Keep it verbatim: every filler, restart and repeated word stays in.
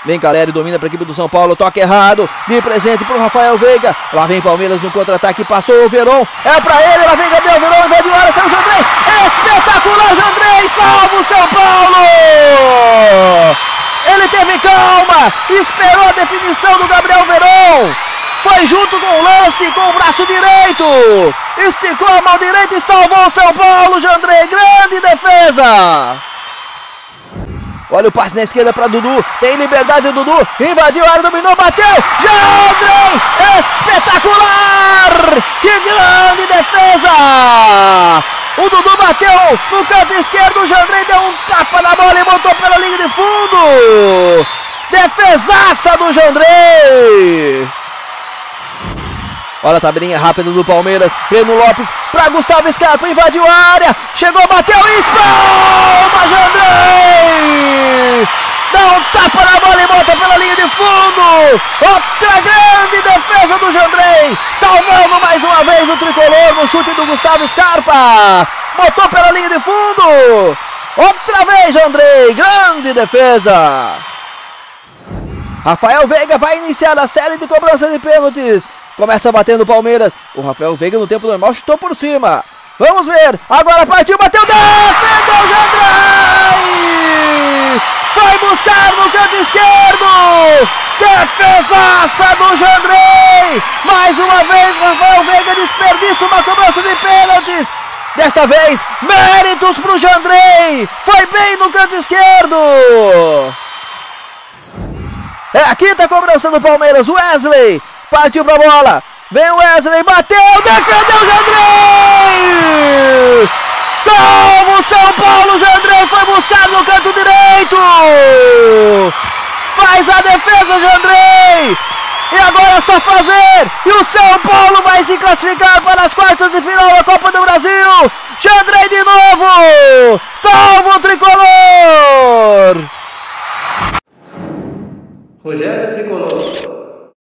Vem Caleri, domina para a equipe do São Paulo, toque errado, de presente para o Rafael Veiga. Lá vem Palmeiras no contra-ataque, passou o Veron, é para ele, lá vem Gabriel Veron, invadiu a área, saiu o Jandrei, espetacular Jandrei, salva o São Paulo! Ele teve calma, esperou a definição do Gabriel Veron, foi junto com o lance, com o braço direito, esticou a mão direita e salvou o São Paulo, Jandrei, grande defesa! Olha o passe na esquerda para Dudu, tem liberdade o Dudu, invadiu a área, dominou, bateu, Jandrei, espetacular! Que grande defesa! O Dudu bateu no canto esquerdo, o Jandrei deu um tapa na bola e botou pela linha de fundo! Defesaça do Jandrei! Olha a tabelinha rápida do Palmeiras, Breno Lopes para Gustavo Scarpa, invadiu a área, chegou, bateu e espalma Jandrei! Dá um tapa na bola e bota pela linha de fundo! Outra grande defesa do Jandrei, salvando mais uma vez o tricolor no chute do Gustavo Scarpa! Botou pela linha de fundo! Outra vez Jandrei, grande defesa! Rafael Veiga vai iniciar a série de cobrança de pênaltis. Começa batendo o Palmeiras. O Rafael Veiga no tempo normal chutou por cima. Vamos ver. Agora partiu, bateu, defendeu o Jandrei! Foi buscar no canto esquerdo. Defesaça do Jandrei! Mais uma vez o Rafael Veiga desperdiça uma cobrança de pênaltis. Desta vez, méritos pro Jandrei. Foi bem no canto esquerdo. É a quinta cobrança do Palmeiras. Wesley partiu pra bola, vem o Wesley, bateu, defendeu o Jandrei! Salva o São Paulo, Jandrei foi buscar no canto direito! Faz a defesa, Jandrei! E agora é só fazer! E o São Paulo vai se classificar para